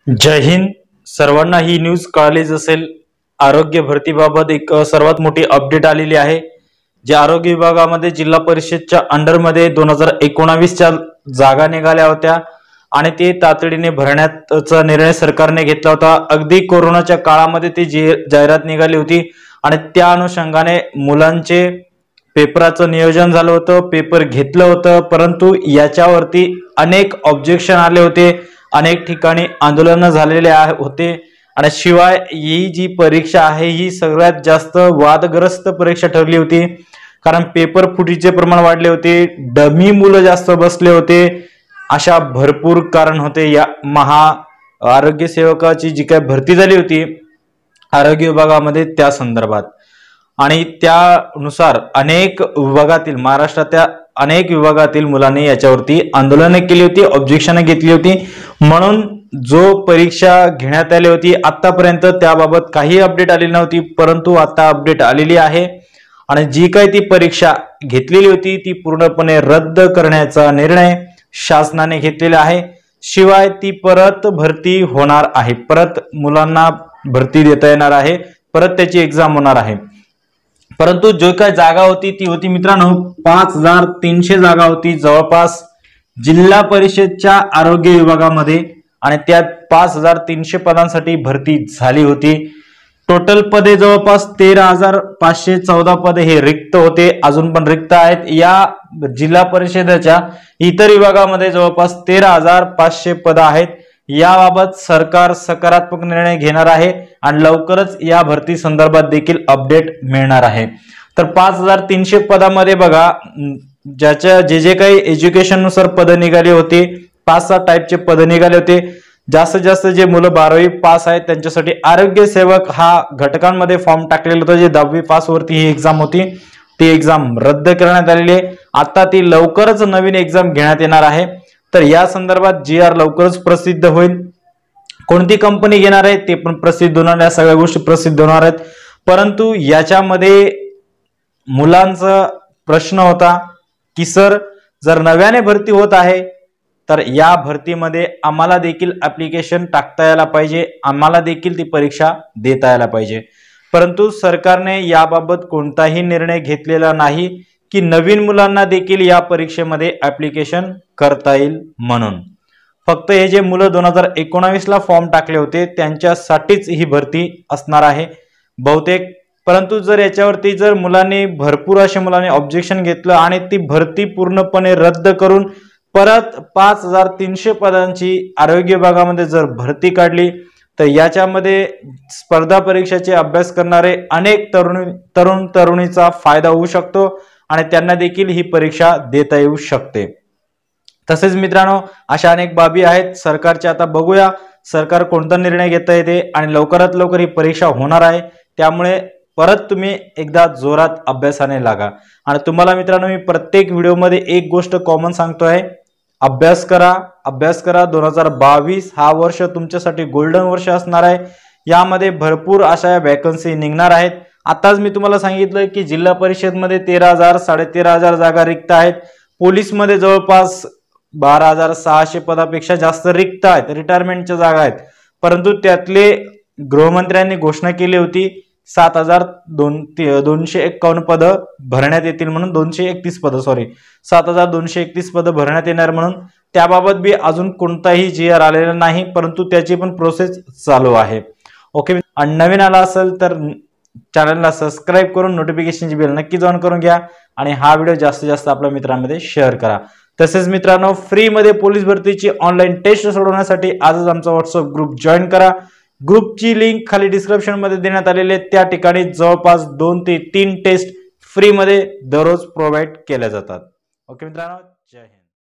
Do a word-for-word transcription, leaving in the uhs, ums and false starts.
जय हिंद. सर्वांना ही न्यूज कळालीच असेल. आरोग्य भरतीबाबत एक अ, सर्वात मोठी अपडेट आलेली आहे. जे आरोग्य विभागामध्ये जिल्हा परिषदच्या अंडरमध्ये दोन हजार एकोणावीसच्या जागा निघाल्या होत्या आणि ते तातडीने भरण्याचा निर्णय सरकारने घेतला होता. अगदी कोरोनाच्या काळामध्ये ती जी जाहिरात निघाली होती आणि त्या अनुषंगाने मुलांचे पेपराचं नियोजन झालं होतं, पेपर घेतलं होतं. परंतु याच्यावरती अनेक ऑब्जेक्शन आले होते, अनेक ठिकाणी आंदोलन झालेले होते आणि शिवाय ही जी परीक्षा आहे ही सगळ्यात जास्त वादग्रस्त परीक्षा ठरली होती. कारण पेपर फुटीचे प्रमाण वाढले होते, डमी मुलं जास्त बसले होते, अशा भरपूर कारण होते. या महा आरोग्य सेवकाची जी काय भरती झाली होती आरोग्य विभागामध्ये त्या संदर्भात आणि त्यानुसार अनेक विभागातील महाराष्ट्राच्या अनेक विभागातील मुलांनी याच्यावरती आंदोलने केली होती, ऑब्जेक्शन घेतली होती. म्हणून जो परीक्षा घेण्यात आली होती आतापर्यंत त्याबाबत काही अपडेट आलेली नव्हती, परंतु आता अपडेट आलेली आहे आणि जी काही ती परीक्षा घेतलेली होती ती पूर्णपणे रद्द करण्याचा निर्णय शासनाने घेतलेला आहे. शिवाय ती परत भरती होणार आहे, परत मुलांना भरती देता येणार आहे, परत त्याची एक्झाम होणार आहे. परंतु जो काय जागा होती ती होती मित्रांनो पाच हजार तीनशे जागा होती जवळपास जिल्हा परिषदच्या आरोग्य विभागामध्ये आणि त्यात पाच हजार तीनशे पदांसाठी भरती झाली होती. टोटल पदे जवळपास तेरा हजार पाचशे चौदा पदे हे रिक्त होते, अजून पण रिक्त आहेत. या जिल्हा परिषदेच्या इतर विभागामध्ये जवळपास तेरा हजार पाचशे पद आहेत. याबाबत सरकार सकारात्मक निर्णय घेणार आहे आणि लवकरच या भरती संदर्भात देखील अपडेट मिळणार आहे. तर पाच हजार तीनशे पदामध्ये बघा ज्याच्या जे जे काही एज्युकेशन नुसार पद निघाली होती, पाच सहा टाईपचे पद निघाले होते. जास्तीत जास्त जे मुलं बारावी पास आहेत त्यांच्यासाठी आरोग्य सेवक हा घटकांमध्ये फॉर्म टाकलेला होता. जे दहावी पास वरती ही एक्झाम होती ती एक्झाम रद्द करण्यात आलेली आहे. आता ती लवकरच नवीन एक्झाम घेण्यात येणार आहे. तर या संदर्भात जी आर लवकरच प्रसिद्ध होईल. कोणती कंपनी घेणार आहे ते पण प्रसिद्ध होणार, या सगळ्या गोष्टी प्रसिद्ध होणार आहेत. परंतु याच्यामध्ये मुलांचा प्रश्न होता की सर जर नव्याने भरती होत आहे तर या भरतीमध्ये आम्हाला देखील ऍप्लिकेशन टाकता यायला पाहिजे, आम्हाला देखील ती परीक्षा देता यायला पाहिजे. परंतु सरकारने याबाबत कोणताही निर्णय घेतलेला नाही की नवीन मुलांना देखील या परीक्षेमध्ये ऍप्लिकेशन करता येईल म्हणून. फक्त हे जे मुलं दोन हजार एकोणावीस ला फॉर्म टाकले होते त्यांच्यासाठीच ही भरती असणार आहे बहुतेक. परंतु जर याच्यावरती जर मुलांनी भरपूर अशा मुलांनी ऑब्जेक्शन घेतलं आणि ती भरती पूर्णपणे रद्द करून परत पाच हजार तीनशे पदांची आरोग्य विभागामध्ये जर भरती काढली तर याच्यामध्ये स्पर्धा परीक्षेचे अभ्यास करणारे अनेक तरुण तरुण तरुणीचा फायदा होऊ शकतो आणि त्यांना देखील ही परीक्षा देता येऊ शकते. तसेच मित्रांनो अशा अनेक बाबी आहेत सरकारच्या. आता बघूया सरकार कोणता निर्णय घेता येते आणि लवकरात लवकर ही परीक्षा होणार आहे. त्यामुळे परत तुम्ही एकदा जोरात अभ्यासाने लागा. आणि तुम्हाला मित्रांनो मी प्रत्येक व्हिडिओमध्ये एक गोष्ट कॉमन सांगतो आहे, अभ्यास करा अभ्यास करा. दोन हजार बावीस हा वर्ष तुमच्यासाठी गोल्डन वर्ष असणार आहे. यामध्ये भरपूर अशा वॅकन्सी निघणार आहेत. आताच मी तुम्हाला सांगितलं की जिल्हा परिषदमध्ये तेरा हजार साडे तेरा हजार जागा रिक्त आहेत. पोलीसमध्ये जवळपास बारा हजार सहाशे पदापेक्षा जास्त रिक्त आहेत, रिटायरमेंटच्या जागा आहेत. परंतु त्यातले गृहमंत्र्यांनी घोषणा केली होती सात हजार दोन दोनशे एक्कावन्न पद भरण्यात येतील म्हणून, दोनशे एकतीस पद सॉरी सात हजार दोनशे एकतीस पद भरण्यात येणार म्हणून. त्याबाबत बी अजून कोणताही जी आर आलेला नाही, परंतु त्याची पण प्रोसेस चालू आहे. ओके. आणि नवीन आला असेल तर चॅनलला सबस्क्राईब करून नोटिफिकेशनची बेल नक्की ऑन करून घ्या आणि हा व्हिडिओ जास्तीत जास्त आपल्या मित्रांमध्ये शेअर करा. तसेच मित्रांनो फ्रीमध्ये पोलीस भरतीची ऑनलाईन टेस्ट सोडवण्यासाठी आजच आमचा व्हॉट्सअप ग्रुप जॉईन करा. ग्रुपची लिंक खाली डिस्क्रिप्शन मध्ये देण्यात आलेली आहे. त्या ठिकाणी जवळपास दोन ते तीन टेस्ट फ्रीमध्ये दररोज प्रोव्हाइड केल्या जातात. ओके मित्रांनो, जय हिंद.